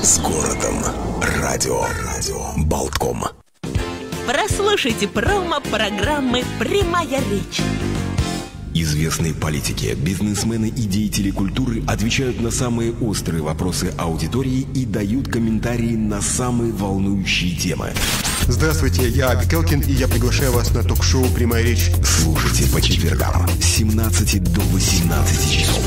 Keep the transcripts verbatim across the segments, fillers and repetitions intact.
С городом. Радио. Радио. Болтком. Прослушайте промо-программы «Прямая речь». Известные политики, бизнесмены и деятели культуры отвечают на самые острые вопросы аудитории и дают комментарии на самые волнующие темы. Здравствуйте, я Аби Келкин, и я приглашаю вас на ток-шоу «Прямая речь». Слушайте по четвергам с семнадцати до восемнадцати часов.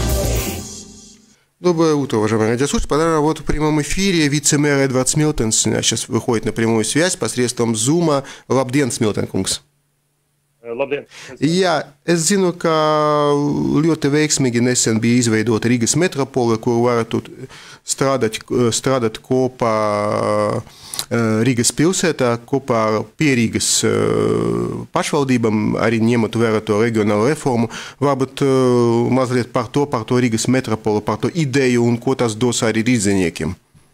Доброе утро, уважаемые радиослушатели. Пора работать в прямом эфире. Вице-мэр Эдвард Смилтенс сейчас выходит на прямую связь посредством Зума. Labdien, Smiltenkungs! Labdien! Jā, es zinu, ka ļoti veiksmīgi nesen bija izveidota Rīgas metropole, kur varētu strādāt, strādāt kopā Rīgas pilsētā, kopā ar Pierīgas pašvaldībām, arī ņemot vērā to reģionālo reformu. Varbūt mazliet par to, par to Rīgas metropoli, par to ideju un ko tas dos arī rīzniekiem.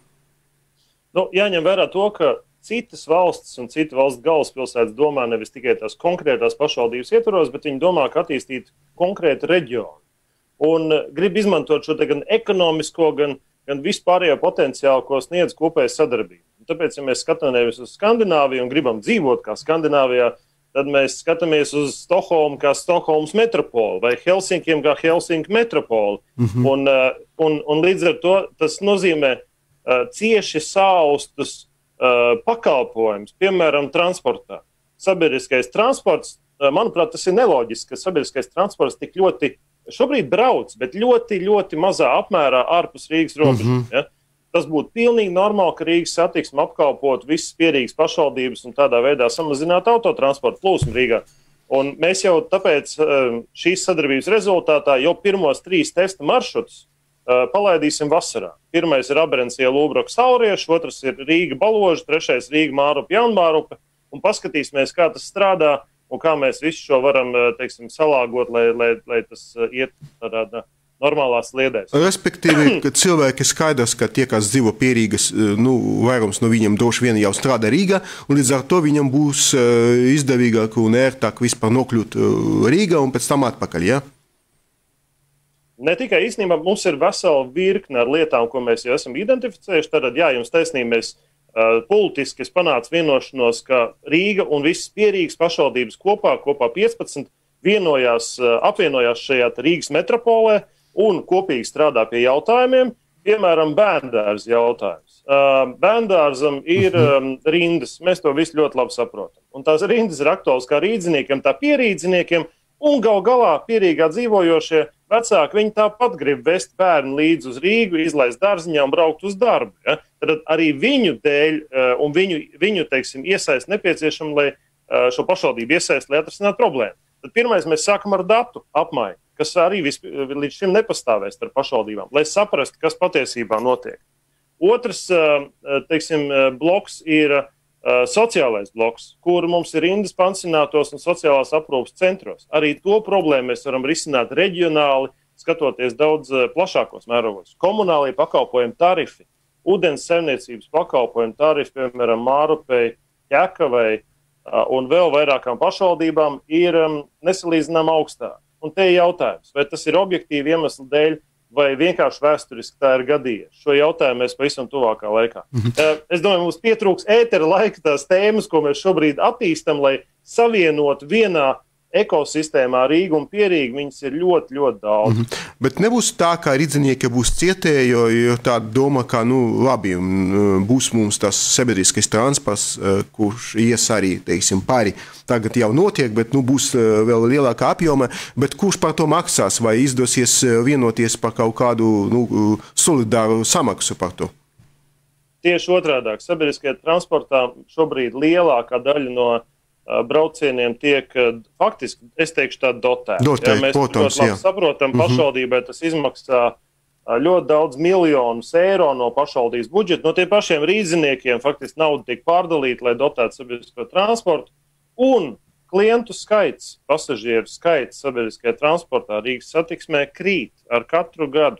Nu, jāņem vērā to, ka citas valstis un citu valstu galvaspilsētas domā nevis tikai tās konkrētās pašvaldības ietvaros, bet viņi domā, ka attīstīt konkrētu reģionu. Un grib izmantot šo te gan ekonomisko, gan, gan vispārējo potenciālu, ko sniedz kopēja sadarbība. Un tāpēc, ja mēs skatāmies uz Skandināviju un gribam dzīvot kā Skandināvijā, tad mēs skatāmies uz Stokholmu kā Stokholmas metropoli vai Helsinkiem kā Helsinku metropoli. Mm-hmm. un, un, un līdz ar to tas nozīmē uh, cieši saustus Uh, pakalpojums, piemēram, transportā. Sabiedriskais transports, uh, manuprāt, tas ir neloģiski, ka sabiedriskais transports tik ļoti šobrīd brauc, bet ļoti, ļoti mazā apmērā ārpus Rīgas robežām. Mm-hmm. Ja? Tas būtu pilnīgi normāli, ka Rīgas satiksme apkalpot visas Pierīgas pašvaldības un tādā veidā samazināt autotransportu plūsmu Rīgā. Un mēs jau tāpēc uh, šīs sadarbības rezultātā jau pirmos trīs testa maršrutus Uh, palaidīsim vasarā. Pirmais ir Aberencija Lūbroka Saurieši, otrs ir Rīga Baloža, trešais Rīga Mārupa Jaunmārupa, un paskatīsimies, kā tas strādā un kā mēs visu šo varam, teiksim, salāgot, lai, lai, lai tas iet tādā normālās sliedēs. Respektīvi, ka cilvēki skaidrs, ka tie, kas dzīvo Pierīgas, nu, vairums no viņiem droši vien jau strādā Rīgā, un līdz ar to viņam būs izdevīgāk un ērtāk vispār nokļūt Rīgā un pēc tam atpakaļ, ja? Ne tikai īstenībā mums ir vesela virkne ar lietām, ko mēs jau esam identificējuši. Tad, jā, jums taisnība, mēs uh, politiski panāca vienošanos, ka Rīga un visas Pierīgas pašvaldības kopā, kopā piecpadsmit, vienojās, uh, apvienojās šajā Rīgas metropolē un kopīgi strādā pie jautājumiem, piemēram, bērndārza jautājums. Uh, bērndārzam ir um, rindas, mēs to visu ļoti labi saprotam. Un tās rindas ir aktuāls kā rīdziniekiem, tā pierīdziniekiem, un gal galā Pierīgā dzīvojošie vecāki, viņi tāpat grib vest bērnu līdz uz Rīgu, izlaist dārziņā un braukt uz darbu. Ja? Tad arī viņu dēļ un viņu, viņu teiksim, iesaist nepieciešama, lai šo pašvaldību iesaist, lai atrisinātu problēmu. Tad pirmais mēs sākam ar datu apmaiņu, kas arī vis, līdz šim nepastāvēs ar pašvaldībām, lai saprastu, kas patiesībā notiek. Otrs, teiksim, bloks ir sociālais bloks, kur mums ir rindas pansionātos un sociālās aprūpas centros. Arī to problēmu mēs varam risināt reģionāli, skatoties daudz plašākos mērogos. Komunālie pakalpojumi tarifi, ūdens saimniecības pakalpojumi tarifi, piemēram, Mārupei, Ķekavei un vēl vairākām pašvaldībām ir nesalīdzinām augstāk. Un te ir jautājums, vai tas ir objektīvi iemesli dēļ, vai vienkārši vēsturiski tā ir gadījies. Šo jautājumu mēs pavisam tuvākā laikā. Mm-hmm. Es domāju, mums pietrūks ētera laika tās tēmas, ko mēs šobrīd attīstam, lai savienot vienā ekosistēmā Rīgu un Pierīgu, viņas ir ļoti, ļoti daudz. Mm-hmm. Bet nebūs tā, ka rīdzinieki būs cietēji, jo, jo tā doma, ka, nu, labi, būs mums tas sabiedriskais transports, kurš ies arī, teiksim, pāri. Tagad jau notiek, bet, nu, būs vēl lielākā apjoma, bet kurš par to maksās, vai izdosies vienoties par kaut kādu, nu, solidāru samaksu par to? Tieši otrādāk, sabiedriskajā transportā šobrīd lielākā daļa no braucieniem tiek faktiski, es teikšu, tā dotēta. Dotēt, ja, mēs protams, ļoti labi saprotam, pašvaldībai tas izmaksā ļoti daudz miljonus eiro no pašvaldības budžeta. No tiem pašiem rīdziniekiem faktiski nauda tiek pārdalīta, lai dotētu sabiedrisko transportu. Un klientu skaits, pasažieru skaits sabiedriskajā transportā Rīgas satiksmē krīt ar katru gadu.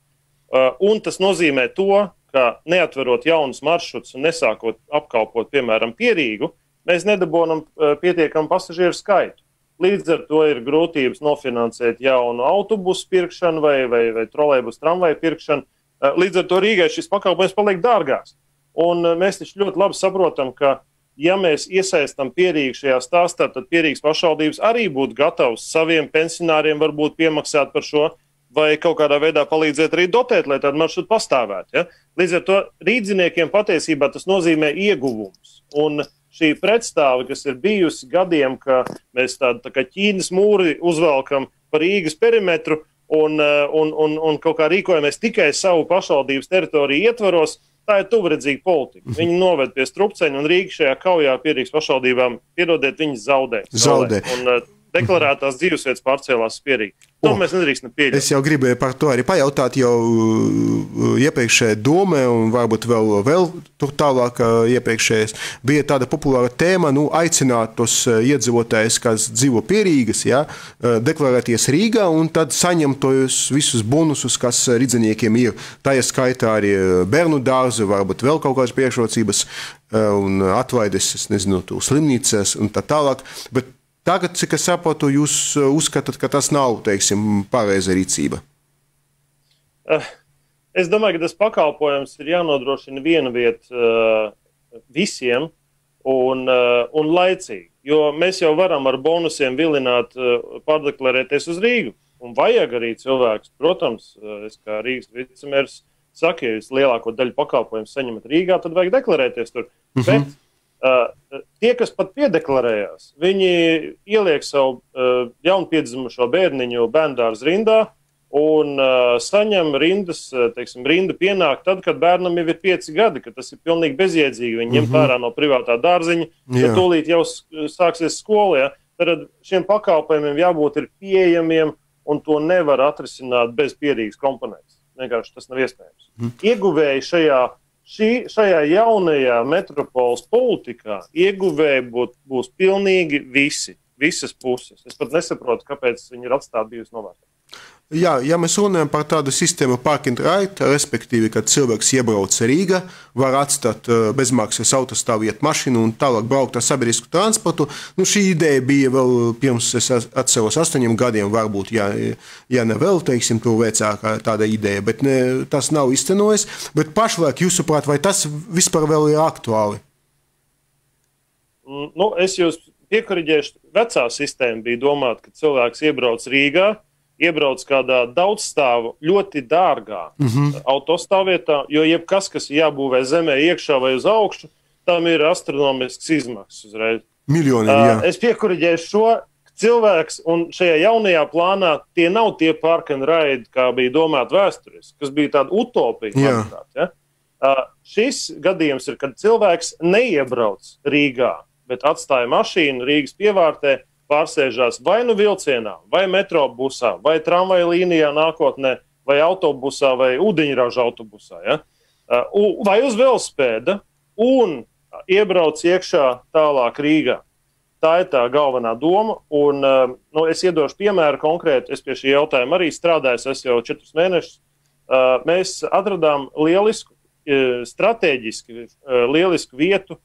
Un tas nozīmē to, ka neatverot jaunus maršrutus un nesākot apkalpot, piemēram, Pierīgu, mēs nedabonam pietiekamu pasažieru skaitu. Līdz ar to ir grūtības nofinansēt jaunu autobusu pirkšanu vai, vai, vai trolejbusu tramvaju pirkšanu. Līdz ar to Rīgai šis pakalpojums paliek dārgāks. Un mēs taču ļoti labi saprotam, ka, ja mēs iesaistam Pierīgu šajā stāstā, tad Pierīgas pašvaldības arī būtu gatavs saviem pensionāriem varbūt piemaksāt par šo, vai kaut kādā veidā palīdzēt arī dotēt, lai tādu maršrutu pastāvētu. Ja? Līdz ar to rīdziniekiem patiesībā tas nozīmē ieguvums. Un šī pretstāve, kas ir bijusi gadiem, ka mēs tādu tā kā Ķīnas mūri uzvelkam par Rīgas perimetru un, un, un, un kaut kā rīkojamies tikai savu pašvaldības teritoriju ietvaros, tā ir tuvredzīga politika. Viņi noved pie strupceņa un Rīga šajā kaujā Pierīgas pašvaldībām, piedodiet, viņi zaudē. Zaudē. Un deklarētās dzīvesvietas pārcēlās Pierīgi. To mēs nedrīkstam pieļaut. Es jau gribēju par to arī pajautāt jau iepriekšējā domē, un varbūt vēl, vēl tur tālāk iepriekšējais. Bija tāda populāra tēma, nu, aicināt tos iedzīvotājus, kas dzīvo pie Rīgas, ja, deklarēties Rīgā, un tad saņemt tos visus bonusus, kas rīdziniekiem ir. Tā ir skaitā arī bērnu dārzu, varbūt vēl kaut kādas priekšrocības, un atvaides, es nezinu, tu slimnīcas un tā tālāk. Bet tagad, cik es saprotu, jūs uzskatāt, ka tas nav, teiksim, pareiza rīcība? Es domāju, ka tas pakalpojums ir jānodrošina viena vieta uh, visiem un, uh, un laicīgi. Jo mēs jau varam ar bonusiem vilināt uh, pārdeklarēties uz Rīgu. Un vajag arī cilvēks, protams, uh, es kā Rīgas vicemērs saku, ja jūs lielāko daļu pakalpojumu saņemat Rīgā, tad vajag deklarēties tur. Mhm. Bet Uh, tie, kas pat piedeklarējās, viņi ieliek savu uh, jaunpiedzimušo bērniņu bērndārza rindā un uh, saņem rindas, teiksim, rinda pienāk tad, kad bērnam jau ir pieci gadi, kad tas ir pilnīgi bezjēdzīgi. Viņi ņem mm-hmm. ārā no privātā dārziņa, tad tūlīt jau sāksies skola. Ja? Tad šiem pakalpojumiem jābūt ir pieejamiem, un to nevar atrisināt bez Pierīgas komponentes. Vienkārši tas nav iespējams. Mm. Ieguvēji šajā Šī, šajā jaunajā metropoles politikā ieguvēji būt, būs pilnīgi visi, visas puses. Es pat nesaprotu, kāpēc viņi ir atstāti bijusi novērtēti. Jā, ja mēs runājam par tādu sistēmu park and ride, respektīvi, kad cilvēks iebrauc Rīgā, var atstāt bezmaksas autostāvvietu mašīnu un tālāk braukt ar sabiedrisku transportu. Nu, šī ideja bija vēl pirms, es atceros, astoņiem gadiem, varbūt, ja, ja ne vēl, teiksim, tur vecākā tāda ideja, bet ne, tas nav izcenojis. Bet pašlaik, jūsuprāt, vai tas vispār vēl ir aktuāli? Nu, es jūs piekoriģēšu, vecā sistēma bija domāta, ka cilvēks iebrauc Rīgā, iebrauc kādā daudzstāvu ļoti dārgā mm-hmm. autostāvvietā, jo jebkas, kas jābūvē zemē iekšā vai uz augšu, tam ir astronomisks izmaksas uzreiz. Miljoniem, jā. Es piekuriģēšu šo cilvēks, un šajā jaunajā plānā tie nav tie park and ride, kā bija domāta vēsturiski, kas bija tāda utopija. Manuprāt, ja? uh, šis gadījums ir, kad cilvēks neiebrauc Rīgā, bet atstāja mašīnu Rīgas pievārtē, pārsēžās vai nu vilcienā, vai metrobusā, vai tramvaja līnijā nākotnē, vai autobusā, vai ūdeņraža autobusā, ja? Vai uz velospēda un iebrauc iekšā tālāk Rīgā. Tā ir tā galvenā doma, un nu, es iedošu piemēru konkrēti, es pie šī jautājuma arī strādāju, es jau četrus mēnešus. Mēs atradām lielisku, strateģiski lielisku vietu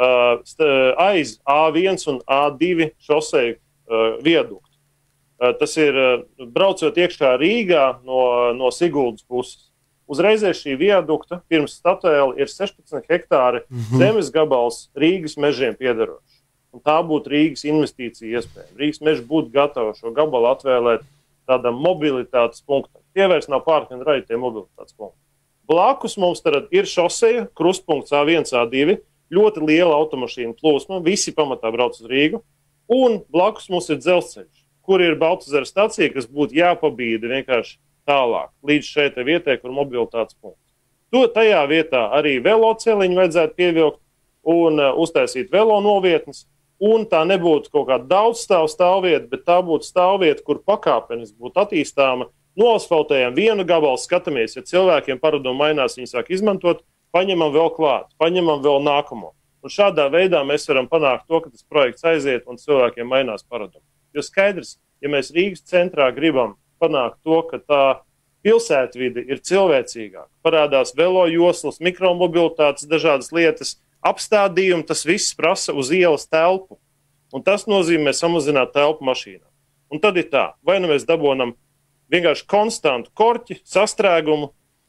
aiz A viens un A divi šoseju viaduktu. Tas ir braucot iekšā Rīgā no, no Siguldas puses. Uzreizēs šī viadukta pirms Statoil ir sešpadsmit hektāri mm-hmm. zemes gabals Rīgas mežiem piederošs. Un tā būtu Rīgas investīcija iespēja. Rīgas meži būtu gatavi šo gabalu atvēlēt tādam mobilitātes punktam. Tie vairs nav park and ride, tie mobilitātes punkti. Blakus mums tad ir šoseja, krustpunkts A viens, A divi, ļoti liela automašīna plūsma, visi pamatā brauc uz Rīgu, un blakus mums ir dzelzceļš, kur ir Baltazara stacija, kas būtu jāpabīda vienkārši tālāk, līdz šai te vietai, kur mobilitātes punkts. To tajā vietā arī veloceliņu vajadzētu pievilkt un uh, uztaisīt velo novietnes, un tā nebūtu kaut kāda daudzstāvu stāvvieta, bet tā būtu stāvvieta, kur pakāpenis būtu attīstāma, noasfaltējam vienu gabalu, skatāmies, ja cilvēkiem paradumi mainās, viņi sāk izmantot, paņemam vēl klāt, paņemam vēl nākamo. Un šādā veidā mēs varam panākt to, ka tas projekts aiziet un cilvēkiem mainās paradumi. Jo skaidrs, ja mēs Rīgas centrā gribam panākt to, ka tā pilsētvide ir cilvēcīgāka, parādās velo joslas, mikromobilitātes, dažādas lietas, apstādījumi, tas viss prasa uz ielas telpu. Un tas nozīmē samazināt telpu mašīnā. Un tad ir tā, vai nu mēs dabonam vienkārši konstantu korķi, sastrēgumu,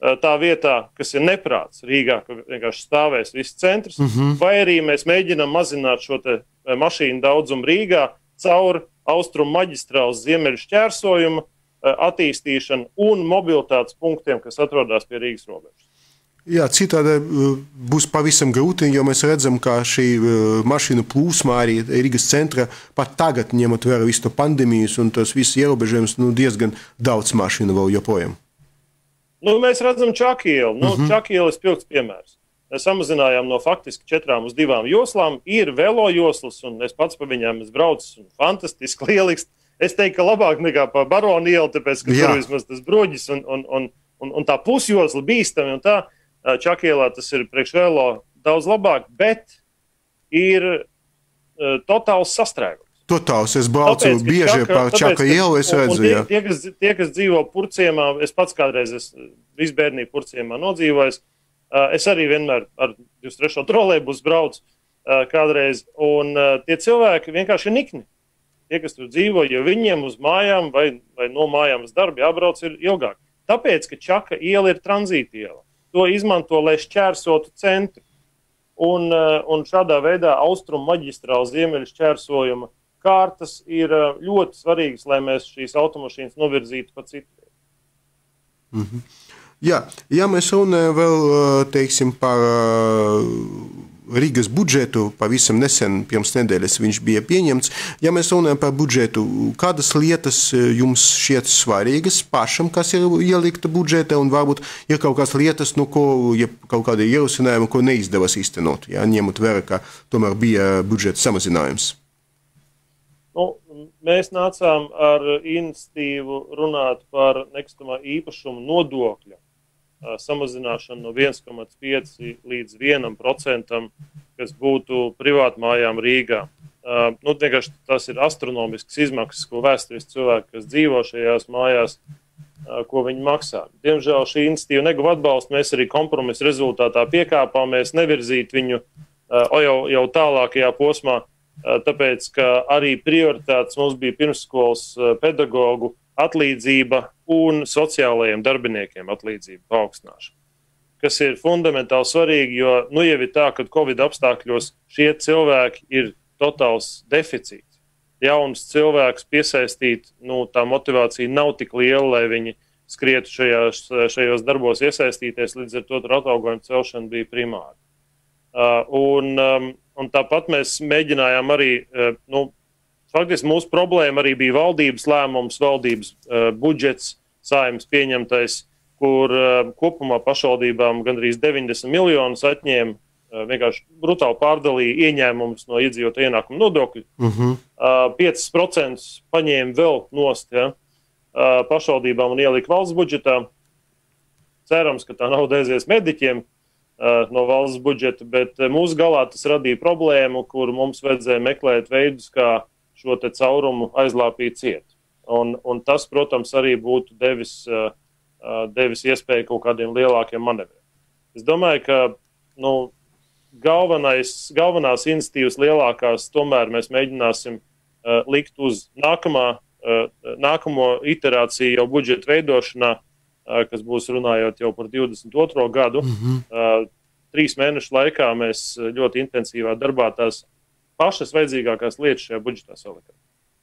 tā vietā, kas ir neprāts Rīgā, ka vienkārši stāvēs viss centrs, mm-hmm. vai arī mēs mēģinām mazināt šo te mašīnu daudzumu Rīgā caur austrumu maģistrāles ziemeļu šķērsojuma attīstīšanu un mobilitātes punktiem, kas atrodas pie Rīgas robežas. Jā, citādi būs pavisam grūti, jo mēs redzam, ka šī mašīnu plūsma arī Rīgas centra pat tagad ņemot vērā visu to pandēmijas un tos visus ierobežojumus, nu, diezgan daudz mašīnu vēl joprojām. Nu, mēs redzam Čakielu. Nu, uh-huh. Čakiela ir spilgts piemērs. Mēs samazinājām no faktiski četrām uz divām joslām. Ir velo joslas, un es pats pa viņām es braucu, un fantastiski, lieliski. Es teiktu, ka labāk nekā pa Baronu ielu, tāpēc, ka Jā. Tur vismaz tas broģis un, un, un, un, un tā pusjosla bīstami un tā. Čakielā tas ir priekš velo daudz labāk, bet ir uh, totāls sastrēgums. Totāls, es braucu tāpēc, bieži čaka, par Čaka ielu, es redzu, jā. Tie, tie, kas, tie, kas dzīvo Purciemā, es pats kādreiz es visu bērnību Purciemā nodzīvojis, uh, es arī vienmēr ar divdesmit trešo trolejbusu braucu uh, kādreiz, un uh, tie cilvēki vienkārši ir nikni. Tie, kas tur dzīvo, jo viņiem uz mājām vai, vai no mājām uz darbu jābrauc ir ilgāk. Tāpēc, ka Čaka iela ir tranzīta iela. To izmanto, lai šķērsotu centru. Un, un šādā veidā austrumu maģistrāla ziemeļu šķērsojuma kārtas ir ļoti svarīgas, lai mēs šīs automašīnas novirzītu pa citu. Mm-hmm. Jā, ja mēs runājam vēl, teiksim, par Rīgas budžetu, pavisam nesen, pirms nedēļas viņš bija pieņemts. Ja mēs runājam par budžetu, kādas lietas jums šķiet svarīgas pašam, kas ir ielikta budžeta, un varbūt ir kaut kādas lietas, no ko, ja kaut kādi ierosinājumi, ko neizdevās īstenot, ja, ņemot vērā, ka tomēr bija budžeta samazinājums? Nu, mēs nācām ar iniciatīvu runāt par nekustamā īpašuma nodokļa samazināšanu no viens komats pieci līdz vienam procentam, kas būtu privātmājām Rīgā. Uh, nu, vienkārši tas ir astronomisks izmaksas, ko vēsturiski cilvēki, kas dzīvo šajās mājās, uh, ko viņi maksā. Diemžēl šī iniciatīva neguva atbalstu, mēs arī kompromisa rezultātā piekāpāmies nevirzīt viņu uh, jau, jau tālākajā posmā, uh, tāpēc, ka arī prioritātes mums bija pirmsskolas uh, pedagogu atlīdzība un sociālajiem darbiniekiem atlīdzību paaugstināšana, kas ir fundamentāli svarīgi, jo nu jau ir tā, ka Covid apstākļos šie cilvēki ir totāls deficīts. Jauns cilvēks piesaistīt, nu tā motivācija nav tik liela, lai viņi skrietu šajās, šajos darbos iesaistīties, līdz ar to tur atalgojuma celšana bija primāra. Uh, un, um, un tāpat mēs mēģinājām arī, uh, nu, faktiski mūsu problēma arī bija valdības lēmums, valdības uh, budžets, Saeimas pieņemtais, kur uh, kopumā pašvaldībām gandrīz deviņdesmit miljonus atņēma, uh, vienkārši brutāli pārdalīja ieņēmumus no iedzīvotāju ienākumu nodokļu. Uh-huh. uh, pieci procenti paņēma vēl nost ja, uh, pašvaldībām un ielika valsts budžetā. Cerams, ka tā nauda aizies mediķiem uh, no valsts budžeta, bet uh, mūsu galā tas radīja problēmu, kur mums vajadzēja meklēt veidus, kā šo te caurumu aizlāpīt ciet. Un, un tas, protams, arī būtu devis, uh, devis iespēju kaut kādiem lielākiem manevriem. Es domāju, ka nu, galvenais, galvenās iniciatīvas lielākās tomēr mēs mēģināsim uh, likt uz nākamā, uh, nākamo iterāciju jau budžeta veidošanā, uh, kas būs runājot jau par divdesmit otro gadu. Mm-hmm. Uh, trīs mēnešu laikā mēs ļoti intensīvā darbā tās pašas vajadzīgākās lietas šajā budžetā salikām.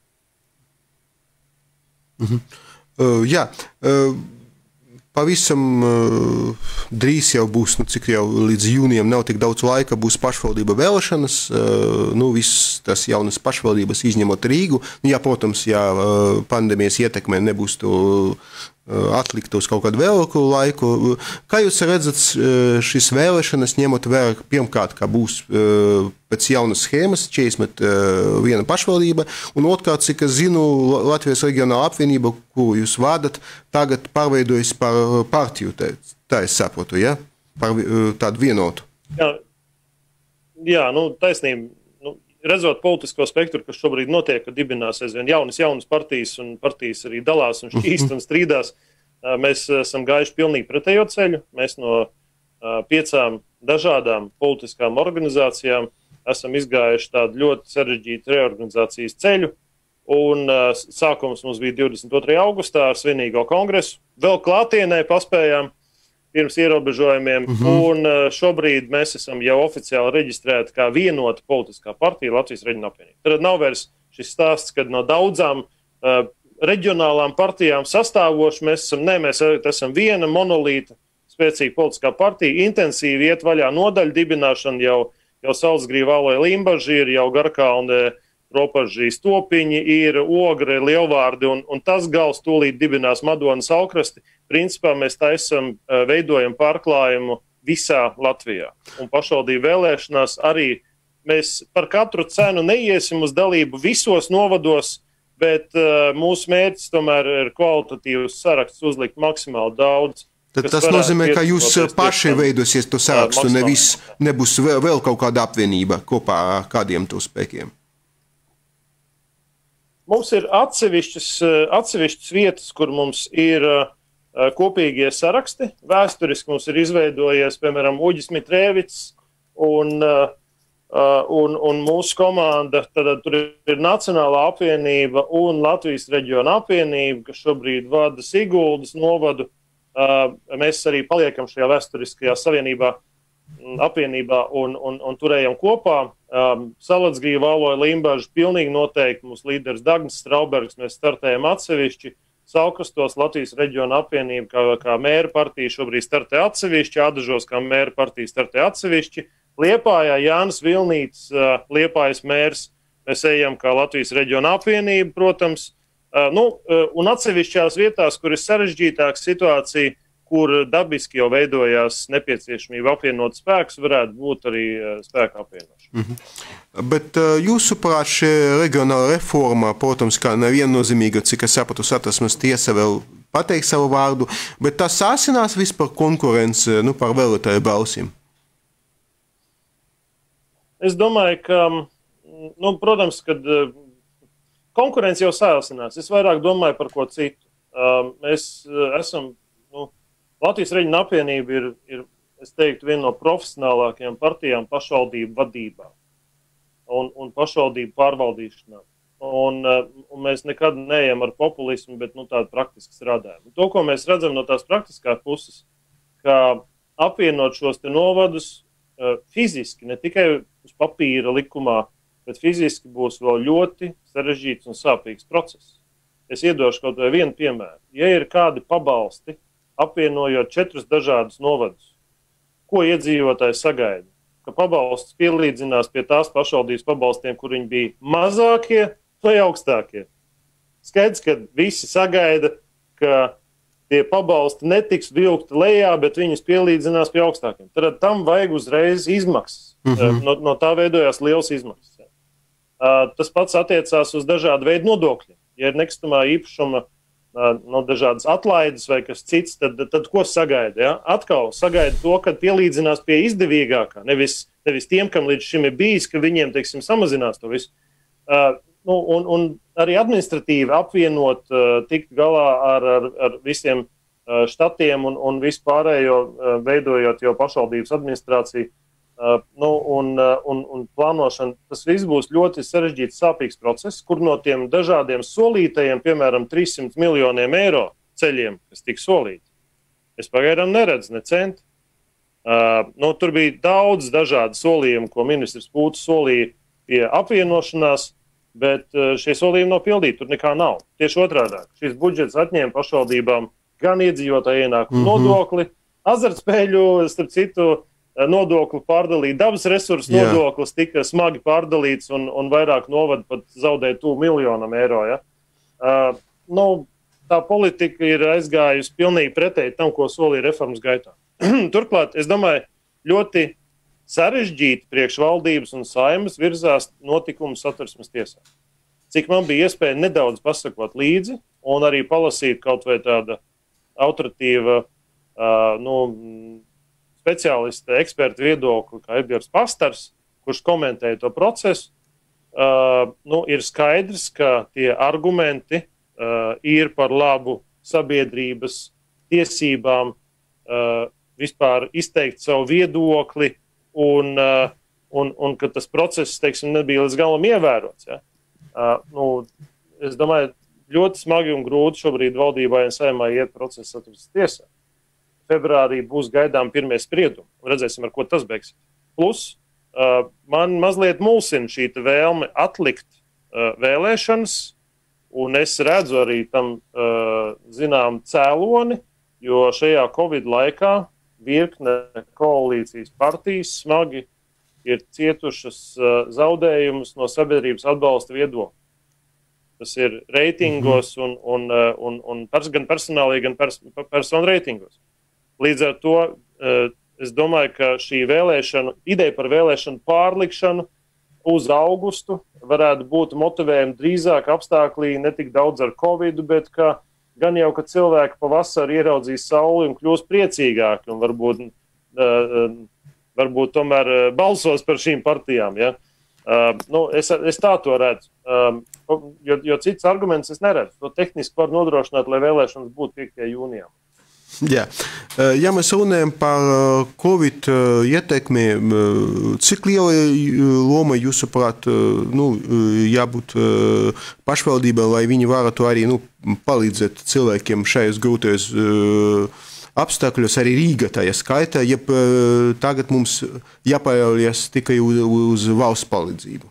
Uh-huh. Uh, jā, uh, pavisam uh, drīz jau būs, nu cik jau līdz jūnijam nav tik daudz laika, būs pašvaldība vēlēšanas, uh, nu viss tas jaunas pašvaldības izņemot Rīgu. Nu, jā, protams, ja uh, pandēmijas ietekmē nebūs to uh, atlikt uz kaut kādu vēlāku laiku. Kā jūs redzat šīs vēlēšanas, ņemot vērā pirmkārt, ka būs uh, pēc jaunas schēmas četrdesmit viena pašvaldība, un otrkārt, cik es zinu, Latvijas reģionāla apvienība, ko jūs vadat, tagad pārveidojas par partiju, tā, tā es saprotu, ja? Par tādu vienotu. Jā, jā nu, taisnība. Nu, redzot politisko spektru, kas šobrīd notiek, ka dibinās aizvien jaunas, jaunas partijas, un partijas arī dalās un šķīst un strīdās, mēs esam gājuši pilnīgi pretējo ceļu. Mēs no piecām dažādām politiskām organizācijām esam izgājuši tādu ļoti sarežģītu reorganizācijas ceļu, un uh, sākums mums bija divdesmit otrajā augustā ar svinīgo kongresu. Vēl klātienē paspējām, pirms ierobežojumiem, mm-hmm. un šobrīd mēs esam jau oficiāli reģistrēti kā vienota politiskā partija Latvijas Reģiona apvienība. Tad nav vairs šis stāsts, kad no daudzām uh, reģionālām partijām sastāvoši mēs esam, ne, mēs esam viena monolīta, spēcīga politiskā partija, intensīvi iet vaļā nodaļu dibināšana, jau, jau Salcgrīva, Aloja, Limbaži ir, jau Garkalne, Ropažī, Stopiņi ir, Ogre, Lielvārdi, un, un tas gals tūlīt dibinās Madona, Salkrasti. Principā mēs taisam, veidojam pārklājumu visā Latvijā. Un pašvaldību vēlēšanās arī mēs par katru cenu neiesim uz dalību visos novados, bet uh, mūsu mērķis tomēr ir kvalitatīvus saraksts uzlikt maksimāli daudz. Tad tas nozīmē, ka jūs paši veidosies to sarakstu, nevis nebūs vēl, vēl kaut kāda apvienība kopā ar kādiem to spēkiem. Mums ir atsevišķas, atsevišķas vietas, kur mums ir uh, kopīgie saraksti. Vēsturiski mums ir izveidojies, piemēram, Uģis Mitrēvics un, uh, un, un mūsu komanda. Tad tur ir Nacionālā apvienība un Latvijas Reģiona apvienība, kas šobrīd vada Siguldas novadu. Uh, mēs arī paliekam šajā vēsturiskajā savienībā, apvienībā un, un, un turējam kopā. Um, Salcgrīva, Aloja, Limbaži pilnīgi noteikti mūsu līderis Dagnis Straubergs, mēs startējam atsevišķi. Saukrastos Latvijas Reģiona apvienība, kā, kā mēra partija šobrīd startē atsevišķi, Ādažos kā mēra partija startē atsevišķi. Liepājā Jānis Vilnīts, uh, Liepājas mērs, mēs ejam kā Latvijas Reģiona apvienība, protams. Uh, nu, uh, un atsevišķās vietās, kur ir sarežģītāka situācija, kur dabiski jau veidojās nepieciešamība apvienot spēkus, varētu būt arī uh, spēku apvienošana. Mm-hmm. Bet uh, jūsuprāt, šī reģionāla reforma, protams, kā neviennozīmīga, cik es sapratu, Satversmes tiesa vēl pateiks savu vārdu, bet tas sāsinās vispār konkurence, nu, par vēlētāju balsīm? Es domāju, ka, nu, protams, kad uh, konkurence jau sāsinās. Es vairāk domāju par ko citu. Uh, mēs uh, esam, nu, Latvijas Reģiona apvienība ir, ir, es teiktu, viena no profesionālākajām partijām pašvaldību vadībā un, un pašvaldību pārvaldīšanā. Un, un mēs nekad neejam ar populismu, bet nu, tādu praktiski strādājam. To, ko mēs redzam no tās praktiskās puses, ka apvienot šos te novadus fiziski, ne tikai uz papīra likumā, bet fiziski būs vēl ļoti sarežģīts un sāpīgs process. Es iedošu kaut vai vienu piemēru. Ja ir kādi pabalsti, apvienojot četrus dažādus novadus, ko iedzīvotāji sagaida? Ka pabalsts pielīdzinās pie tās pašvaldības pabalstiem, kur viņi bija mazākie vai augstākie. Skaidrs, ka visi sagaida, ka tie pabalsti netiks vilkti lejā, bet viņus pielīdzinās pie augstākiem. Tad tam vajag uzreiz izmaksas. Mm-hmm. No, no tā veidojās liels izmaksas. Tas pats attiecās uz dažādu veidu nodokļiem. Ja ir nekustamā īpašuma no dažādas atlaides vai kas cits, tad, tad ko sagaida? Ja? Atkal sagaida to, ka pielīdzinās pie izdevīgākā, nevis, nevis tiem, kam līdz šim ir bijis, ka viņiem, teiksim, samazinās to visu. Uh, nu, un, un arī administratīvi apvienot, uh, tikt galā ar, ar, ar visiem uh, štatiem un, un vispārējo uh, veidojot jau pašvaldības administrāciju. Uh, nu, un, uh, un, un plānošana, tas viss būs ļoti sarežģīts, sāpīgs process, kur no tiem dažādiem solītajiem, piemēram, trīssimt miljoniem eiro ceļiem, kas tika solīti, es pagaidām neredzu ne centi. Uh, nu, tur bija daudz dažādu solījumu, ko ministrs Pūts solīja pie apvienošanās, bet uh, šie solījumi nav pildīti, tur nekā nav. Tieši otrādāk, šis budžets atņēma pašvaldībām gan iedzīvotāju ienākumu mm-hmm. nodokli, azartspēļu, starp citu, nodokli pārdalīt, dabas resursu yeah. nodoklis tika smagi pārdalīts un, un vairāk novada pat zaudēja tuvu miljonam eiro. Ja? Uh, nu, tā politika ir aizgājusi pilnīgi pretēji tam, ko solīja reformas gaitā. Turklāt, es domāju, ļoti sarežģīti priekš valdības un Saeimas virzās notikumu Satversmes tiesā. Cik man bija iespēja nedaudz pasakot līdzi un arī palasīt kaut vai tāda autoritīva, uh, nu, speciālista eksperta viedokli, kā Edgars Pastars, kurš komentēja to procesu, uh, nu, ir skaidrs, ka tie argumenti uh, ir par labu sabiedrības tiesībām uh, vispār izteikt savu viedokli un, uh, un, un ka tas process, teiksim, nebija līdz galam ievērots. Ja? Uh, nu, es domāju, ļoti smagi un grūti šobrīd valdībai un Saeimai iet procesa Satversmes tiesā. februārī būs gaidām pirmie spriedumi. Redzēsim, ar ko tas beigsies. Plus, man mazliet mulsina šī vēlme atlikt vēlēšanas, un es redzu arī tam zinām cēloni, jo šajā Covid laikā virkne koalīcijas partijas smagi ir cietušas zaudējumus no sabiedrības atbalsta viedokļa. Tas ir reitingos un, un, un, un pers, gan personālī, gan pers, personu reitingos. Līdz ar to es domāju, ka šī vēlēšana, ideja par vēlēšanu pārlikšanu uz augustu varētu būt motivējama drīzāk apstāklī ne tik daudz ar Covidu, bet ka gan jau, ka cilvēki pavasarī ieraudzīs sauli un kļūs priecīgāki un varbūt, varbūt tomēr balsos par šīm partijām. Ja? Uh, nu, es, es tā to redzu, um, jo, jo cits arguments es neredzu. To tehniski var nodrošināt, lai vēlēšanas būtu piektajā jūnijā. Jā. Ja mēs runājam par Covid ietekmi, cik liela loma jūsuprāt nu, jābūt pašvaldībai, lai viņi varētu arī nu, palīdzēt cilvēkiem šajos grūtajos apstākļos, arī Rīga tajā skaitā, ja tagad mums jāpaļaujas tikai uz, uz valsts palīdzību?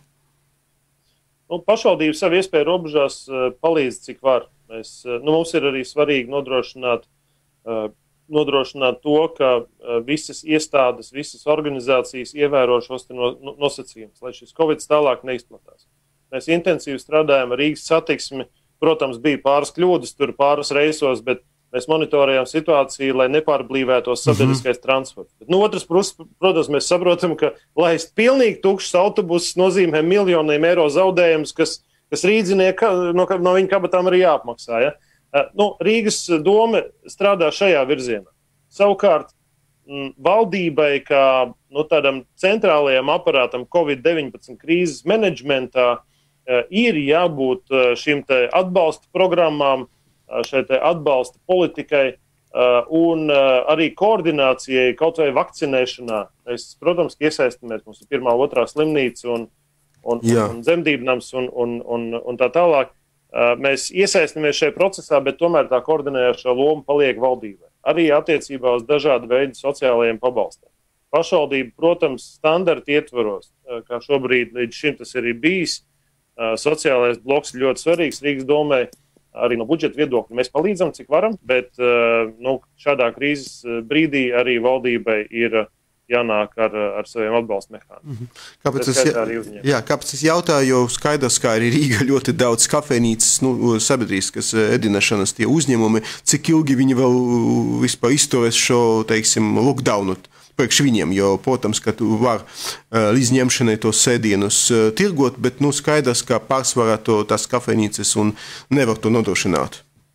Nu, pašvaldība savu iespēju robežās palīdz, cik var. Mēs, nu, mums ir arī svarīgi nodrošināt, nodrošināt to, ka visas iestādes, visas organizācijas ievēro šos nosacījumus, lai šis Covid tālāk neizplatās. Mēs intensīvi strādājam ar Rīgas satiksmi. Protams, bija pāris kļūdas, tur pāris reisos, bet mēs monitorējam situāciju, lai nepārblīvētos sabiedriskais mm-hmm. transports. Bet, no otras puses, protams, mēs saprotam, ka laist pilnīgi tukšs autobusus nozīmē miljoniem eiro zaudējumus, kas, kas rīdzinieki no, no viņa kabatām arī jāapmaksā. Ja? Nu, Rīgas doma strādā šajā virzienā. Savukārt, m, valdībai, kā nu, tādam centrālajam aparātam Covid deviņpadsmit krīzes menedžmentā, ir jābūt šīm te atbalsta programmām, šai te atbalsta politikai un arī koordinācijai kaut vai vakcinēšanā. Mēs, protams, iesaistamies, mums ir pirmā, otrā slimnīca un, un, un dzemdībnams un, un, un, un tā tālāk. Mēs iesaistamies šajā procesā, bet tomēr tā koordinējošā loma paliek valdībai. Arī attiecībā uz dažādu veidu sociālajiem pabalstiem. Pašvaldība, protams, standarta ietvaros, kā šobrīd līdz šim tas arī bijis, sociālais bloks ir ļoti svarīgs Rīgas domai, arī no budžeta viedokļa. Mēs palīdzam, cik varam, bet nu, šādā krīzes brīdī arī valdībai ir jānāk ar, ar saviem atbalsta mehānismiem. Kāpēc, es, jā, kāpēc es jautāju, jo skaidrs, kā arī Rīga ļoti daudz kafejnīcas, nu, sabiedriskas ēdināšanas tie uzņēmumi, cik ilgi viņi vēl vispār izturēs šo, teiksim, lockdownu priekš viņiem, jo, protams, ka tu var līdz ņemšanai tos sēdienus tirgot, bet, nu, skaidrs, ka pārsvarā to tās kafejnīcas un nevar to nodrošināt.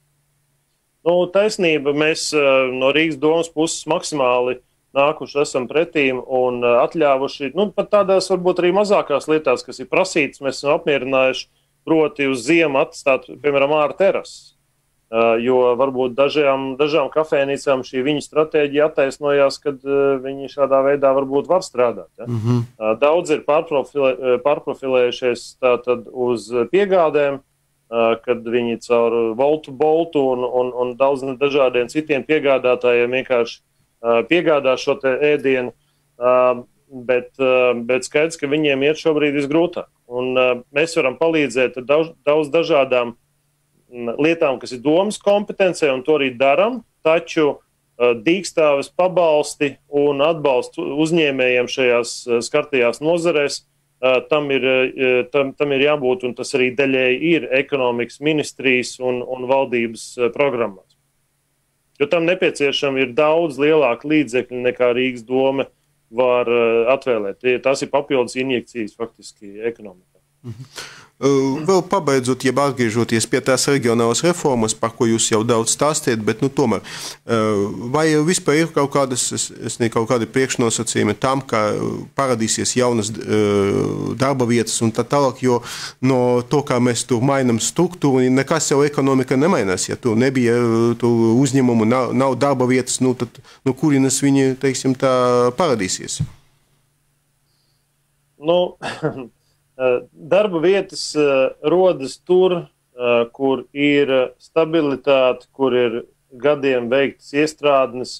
Nu, taisnība, mēs no Rīgas domas puses maksimāli nākuši esam pretīm un atļāvuši, nu, pat tādās varbūt arī mazākās lietās, kas ir prasītas, mēs esam apmierinājuši, proti uz ziemu atstāt, piemēram, ārā terases. Jo varbūt dažām, dažām kafejnīcām šī viņa stratēģija attaisnojās, kad viņi šādā veidā varbūt var strādāt. Ja? Mm-hmm. Daudz ir pārprofilē, pārprofilējušies tātad uz piegādēm, kad viņi caur Voltu, Boltu un, un, un daudz dažādiem citiem piegādātājiem vienkārši piegādā šo te ēdienu, bet, bet skaidrs, ka viņiem iet šobrīd visgrūtāk. Un mēs varam palīdzēt ar daudz, daudz dažādām lietām, kas ir domas kompetencē, un to arī daram, taču uh, dīkstāves pabalsti un atbalstu uzņēmējiem šajās uh, skartajās nozarēs, uh, tam, ir, uh, tam, tam ir jābūt, un tas arī daļēji ir ekonomikas ministrijas un, un valdības uh, programmās. Jo tam nepieciešami ir daudz lielāki līdzekļi nekā Rīgas doma var uh, atvēlēt. Tās ir papildus injekcijas faktiski ekonomikā. Mhm. Vēl pabeidzot, jeb atgriežoties pie tās reģionālas reformas, par ko jūs jau daudz stāstiet, bet nu tomēr, vai vispār ir kaut kādas, es, es ne kaut kādi priekšnosacījumi tam, ka paradīsies jaunas darba vietas un tā tālāk, jo no to, kā mēs tur mainam struktūru, nekas jau ekonomika nemainās, ja tu nebija tu uzņēmumu, nav, nav darba vietas, nu tad, nu kurienes viņi, teiksim, tā paradīsies? Nu... Darba vietas rodas tur, kur ir stabilitāte, kur ir gadiem veiktas iestrādnes,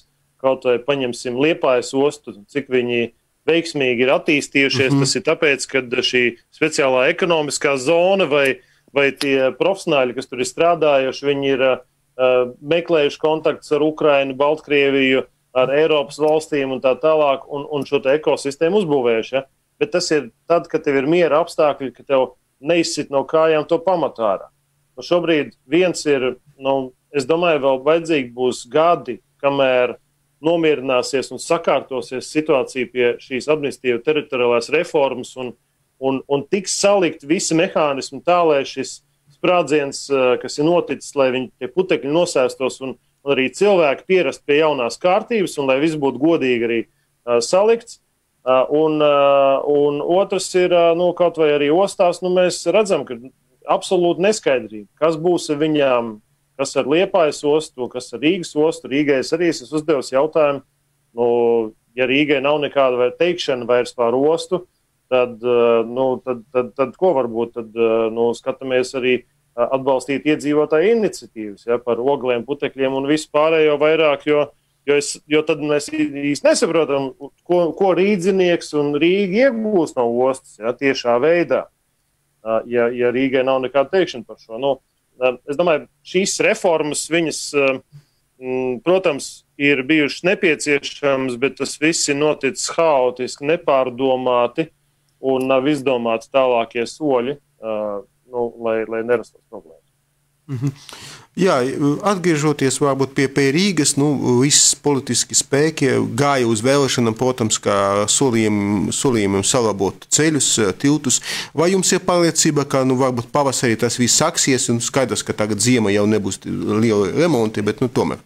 kaut vai paņemsim Liepājas ostu, cik viņi veiksmīgi ir attīstījušies, mm-hmm. tas ir tāpēc, ka šī speciālā ekonomiskā zona vai, vai tie profesionāļi, kas tur ir strādājuši, viņi ir uh, meklējuši kontaktus ar Ukrainu, Baltkrieviju, ar Eiropas valstīm un tā tālāk, un, un šo te ekosistēmu uzbūvējuši. Ja? Bet tas ir tad, kad tev ir miera apstākļi, ka tev neizsit no kājām to pamatārā. Nu, šobrīd viens ir, nu, es domāju, vēl vajadzīgi būs gadi, kamēr nomierināsies un sakārtosies situācija pie šīs administratīva teritoriālās reformas un, un, un tiks salikt visi mehānismi tā, lai šis sprādziens, kas ir noticis, lai viņi tie putekļi nosēstos un, un arī cilvēki pierast pie jaunās kārtības un lai viss būtu godīgi arī uh, salikts. Uh, un, uh, un otrs ir, uh, nu, kaut vai arī ostās, nu, mēs redzam, ka absolūti neskaidrība, kas būs ar viņām, kas ar Liepājas ostu, kas ar Rīgas ostu. Rīgai es arī esmu uzdevis jautājumu, nu, ja Rīgai nav nekāda vai teikšana vairs par ostu, tad, nu, tad, tad, tad ko varbūt, tad, nu, skatāmies arī atbalstīt iedzīvotāju iniciatīvas, ja, par ogliem, putekļiem un visu pārējo vairāk, jo, jo, es, jo tad mēs īsti nesaprotam, ko, ko rīdzinieks un Rīga iegūs no ostas, ja, tiešā veidā, ja, ja Rīgai nav nekāda teikšana par šo. Nu, es domāju, šīs reformas, viņas, protams, ir bijušas nepieciešamas, bet tas viss ir noticis haotiski, nepārdomāti un nav izdomāti tālākie soļi, nu, lai, lai nerastos problēmas. Mhm. Jā, atgriežoties varbūt pie, pie Rīgas, nu, viss politiski spēki gāja uz vēlēšanām, protams, kā solījumiem, solījumiem salabot ceļus, tiltus. Vai jums ir pārliecība, ka, nu, varbūt pavasarī tas viss saksies, un skaidrs, ka tagad ziema jau nebūs liela remonti, bet, nu, tomēr?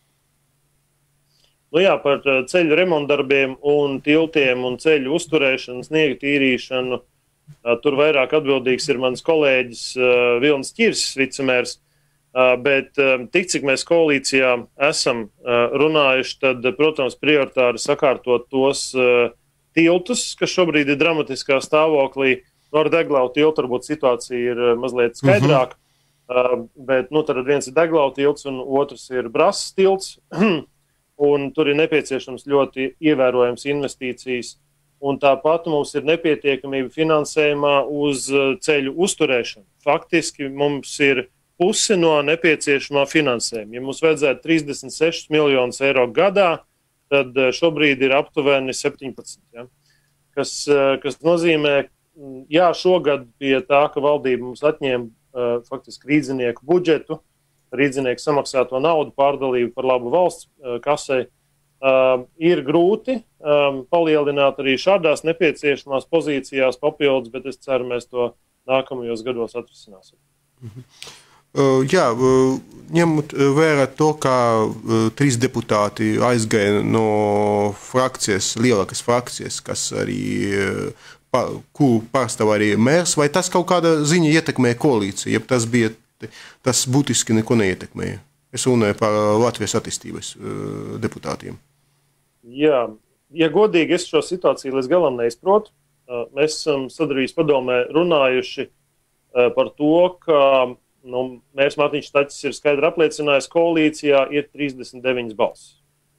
Nu jā, par ceļu remontdarbiem un tiltiem un ceļu uzturēšanu, sniega tīrīšanu, tur vairāk atbildīgs ir mans kolēģis Vilnis Ķirsis, vicemērs. Bet tik, cik mēs koalīcijā esam runājuši, tad, protams, prioritāri sakārtot tos tiltus, kas šobrīd ir dramatiskā stāvoklī. Ar Deglau tiltu varbūt situācija ir mazliet skaidrāka, uh-huh. bet nu, tad viens ir Deglau tilts un otrs ir Brasas tilts, un tur ir nepieciešams ļoti ievērojams investīcijas. Un tāpat mums ir nepietiekamība finansējumā uz ceļu uzturēšanu. Faktiski mums ir pusi no nepieciešamā finansējuma. Ja mums vajadzētu trīsdesmit sešus miljonus eiro gadā, tad šobrīd ir aptuveni septiņpadsmit. Ja? Kas, kas nozīmē, jā, šogad pie tā, ka valdība mums atņēma uh, faktiski rīdzinieku budžetu, rīdzinieku samaksāto naudu pārdalību par labu valsts uh, kasei, uh, ir grūti um, palielināt arī šādās nepieciešamās pozīcijās papildus, bet es ceru, mēs to nākamajos gados atrisināsim. Mhm. Uh, jā, uh, ņemot vērā to, ka uh, trīs deputāti aizgāja no frakcijas, lielākas frakcijas, kas arī, uh, pa, kuru pārstāv arī mērs, vai tas kaut kāda ziņa ietekmēja koalīciju, ja tas bija, tas būtiski neko neietekmēja? Es runāju par Latvijas attīstības uh, deputātiem. Jā, ja godīgi es šo situāciju līdz galam neizprotu, uh, mēs esam sadarbības padomē runājuši uh, par to, ka Nu, mērs Mārtiņš Taķis ir skaidri apliecinājis, koalīcijā ir trīsdesmit deviņas balsis.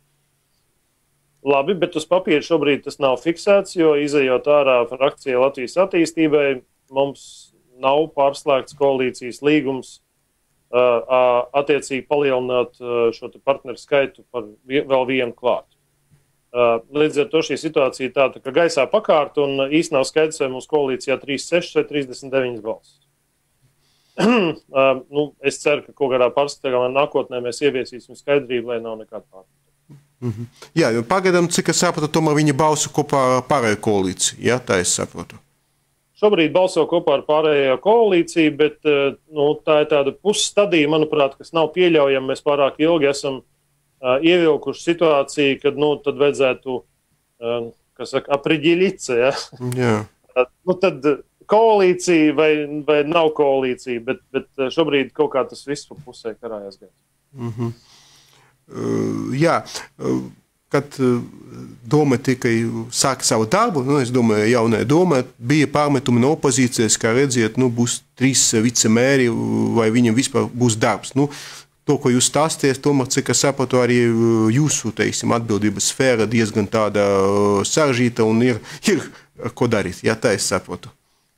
Labi, bet uz papīra šobrīd tas nav fiksēts, jo izejot ārā frakcija Latvijas attīstībai, mums nav pārslēgts koalīcijas līgums uh, attiecīgi palielināt uh, šo partneru skaitu par vi- vēl vienu klāt. Uh, līdz ar to šī situācija tāda, ka gaisā pakārt un īsti nav skaidrs, vai mums koalīcijā trīsdesmit sešas vai trīsdesmit deviņas balsis. Uh, nu, es ceru, ka kaut kādā pārskatāmā nākotnē mēs ieviesīsim skaidrību, lai nav nekāda pārskata. Mm-hmm. Jā, jo pagaidām, cik es sapratu, tomēr viņi balso kopā ar pārējo koalīciju, ja, tā es saprotu. Šobrīd balso kopā ar pārējo koalīciju, bet nu, tā ir tāda pusstadija, manuprāt, kas nav pieļaujama. Mēs pārāk ilgi esam uh, ievilkuši situāciju, kad nu, tad vajadzētu, uh, kas saka, apriģiļice, ja? Jā. Uh, nu, tad koalīcija vai, vai nav koalīcija, bet, bet šobrīd kaut kā tas viss pa pusē karājās gājās. Mm-hmm. uh, jā, uh, kad uh, doma tikai sāka savu darbu, nu, es domāju, jaunai doma, bija pārmetumi no opozīcijas, kā redziet, nu, būs trīs vicemēri vai viņam vispār būs darbs. Nu, to, ko jūs stāsties, tomēr, cik es sapratu, arī jūsu, teiksim, atbildības sfēra diezgan tāda sarežģīta un ir, ir ko darīt, ja tā es saprotu.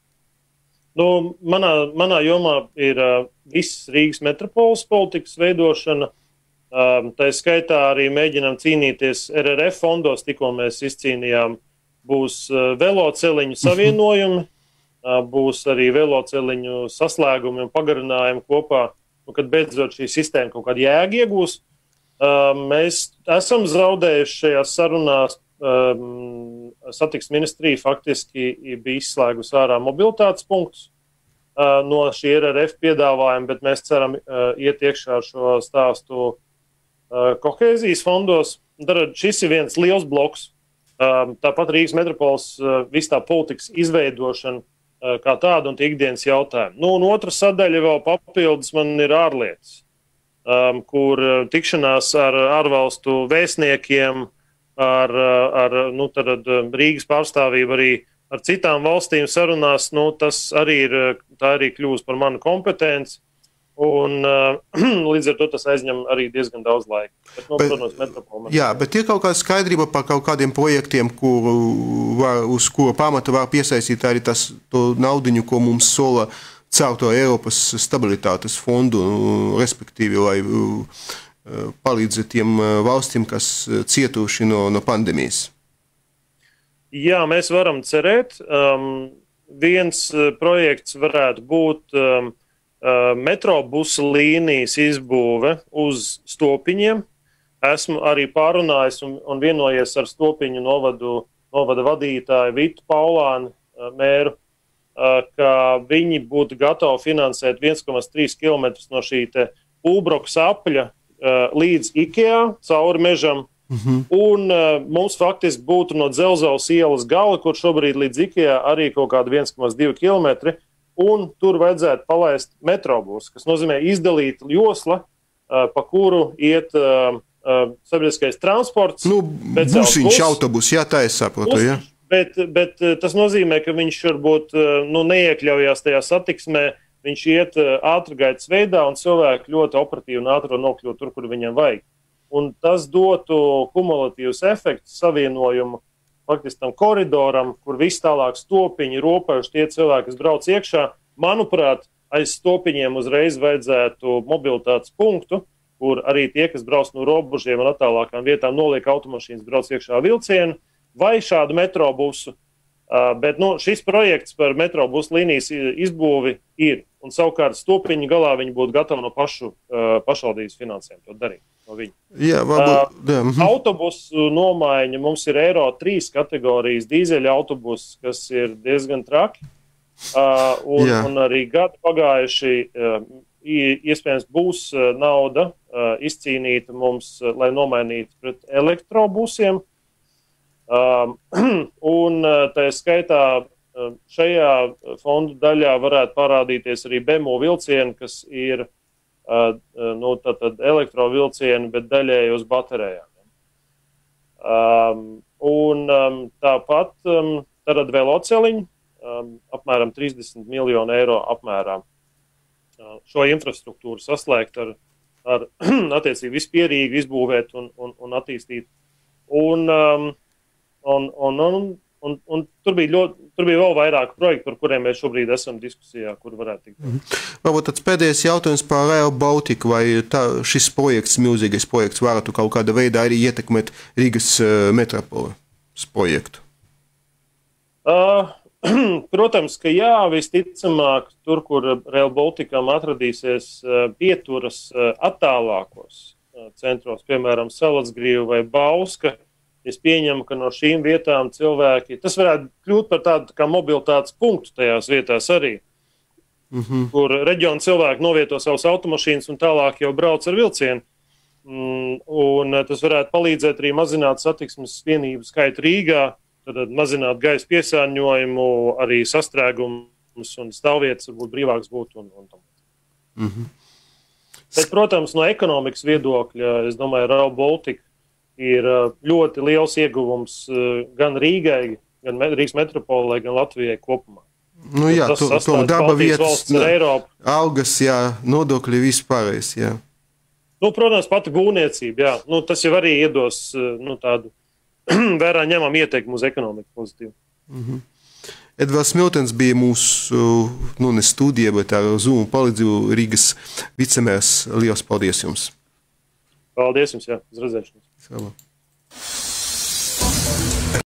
Nu, manā, manā jomā ir uh, viss Rīgas metropoles politikas veidošana. Uh, tā skaitā arī mēģinām cīnīties R R F fondos, tikko mēs izcīnījām. Būs uh, veloceliņu savienojumi, uh, būs arī veloceliņu saslēgumi un pagarinājumi kopā. Un, kad beidzot šī sistēma kaut kādu jēgu iegūs, uh, mēs esam zaudējuši šajās sarunās. Um, Satiksmes ministrija faktiski bija izslēgusi ārā mobilitātes punktus uh, no šī R R F piedāvājuma, bet mēs ceram uh, iet iekšā ar šo stāstu uh, kohēzijas fondos. Tad šis ir viens liels bloks. Uh, tāpat Rīgas metropoles uh, viss tā politikas izveidošana uh, kā tāda un tie ikdienas jautājumi. Nu, un otra sadaļa vēl papildus man ir ārlietas, um, kur uh, tikšanās ar ārvalstu vēstniekiem, ar, ar nu, tad, Rīgas pārstāvību arī ar citām valstīm sarunās, nu, tas arī ir, tā arī kļūst par manu kompetenci, un uh, līdz ar to tas aizņem arī diezgan daudz laika. Bet, nu, bet, protams, metropoli. Jā, bet ir kaut kāda skaidrība par kaut kādiem projektiem, kur var, uz kura pamata var piesaistīt arī tas to naudiņu, ko mums sola caur to Eiropas stabilitātes fondu, respektīvi, lai palīdzēt tiem valstīm, kas cietuši no, no pandēmijas? Jā, mēs varam cerēt. Um, viens projekts varētu būt um, metrobusu līnijas izbūve uz Stopiņiem. Esmu arī pārunājis un, un vienojies ar Stopiņu novadu, novada vadītāju Vitu Paulāni mēru, ka viņi būtu gatavi finansēt viens komats trīs kilometrus no šī te Pulbrokas apļa līdz Ikea, cauri mežam, uh-huh. un uh, mums faktiski būtu no Dzelzavas ielas gala, kur šobrīd līdz Ikea arī kaut kādi viens komats divi kilometri, un tur vajadzētu palaist metrobus, kas nozīmē izdalīt josla, uh, pa kuru iet uh, uh, sabiedriskais transports. Nu, busiņš autobus, jā, tā es saprotu, jā. Bet, bet tas nozīmē, ka viņš varbūt uh, nu, neiekļaujās tajā satiksmē, viņš iet ātrgaitas veidā un cilvēki ļoti operatīvi un ātri nokļūt tur, kur viņam vajag. Un tas dotu kumulatīvus efektus savienojumu faktiski tam koridoram, kur viss tālāk Stopiņi, Ropajuši, tie cilvēki, kas brauc iekšā. Manuprāt, aiz Stopiņiem uzreiz vajadzētu mobilitātes punktu, kur arī tie, kas brauc no Robužiem un attālākām vietām, noliek automašīnas, brauc iekšā vilcienu vai šādu metrobusu. Uh, bet nu, šis projekts par metrobusu līnijas izbūvi ir. Un savukārt Stopiņu galā viņi būtu gatavi no pašu uh, pašvaldības finansēm to darīt. No viņu. Jā, varbūt, jā. Uh, autobusu nomaiņa mums ir Eiro trīs kategorijas dīzeļa autobus, kas ir diezgan traki. Uh, un, un arī gadu pagājuši uh, iespējams būs uh, nauda uh, izcīnīta mums, uh, lai nomainītu pret elektrobusiem. Um, un tā skaitā šajā fondu daļā varētu parādīties arī B M U vilcieni, kas ir uh, nu, tātad elektrovilcieni, bet daļēji uz baterijām. Um, un um, tāpat um, tad veloceliņi, um, apmēram trīsdesmit miljonu eiro apmērā. Uh, šo infrastruktūru saslēgt ar, ar attiecīgi vispierīgi izbūvēt un, un, un attīstīt. Un, um, Un, un, un, un, un tur, bija ļoti, tur bija vēl vairāk projektu, par kuriem mēs šobrīd esam diskusijā, kur varētu tikt. Mm-hmm. Varbūt tāds pēdējais jautājums par Rail Baltica, vai tā, šis projekts, milzīgais projekts, varētu kaut kāda veidā arī ietekmēt Rīgas uh, metropoles projektu? Uh, protams, ka jā, visticamāk, tur, kur Rail Balticam atradīsies uh, pieturas uh, attālākos uh, centros, piemēram, Salatsgrīva vai Bauska. Es pieņemu, ka no šīm vietām cilvēki, tas varētu kļūt par tādu kā mobilitātes punktu tajās vietās arī, mm-hmm. kur reģiona cilvēki novieto savus automašīnas un tālāk jau brauc ar vilcienu. Mm, un tas varētu palīdzēt arī mazināt satiksmes vienību skaitu Rīgā, tad mazināt gaisa piesārņojumu, arī sastrēgumus un stāvvietas varbūt brīvāks būtu. Un, un mm-hmm. Bet, protams, no ekonomikas viedokļa, es domāju, Rail Baltica ir ļoti liels ieguvums gan Rīgai, gan Rīgas metropolē, gan Latvijai kopumā. Nu jā, to, to darba vietas, algas, jā, nodokļi vispārējais, jā. Nu, protams, pati būvniecība, jā. Nu, tas jau arī iedos nu, tādu vērā ņemam ieteikumu uz ekonomiku pozitīvu. Mm-hmm. Edvards Miltens bija mūsu, nu, ne studija, bet ar Zoom palīdzību Rīgas vicemērs. Liels paldies jums! Paldies jums, jā, uz redzēšanos!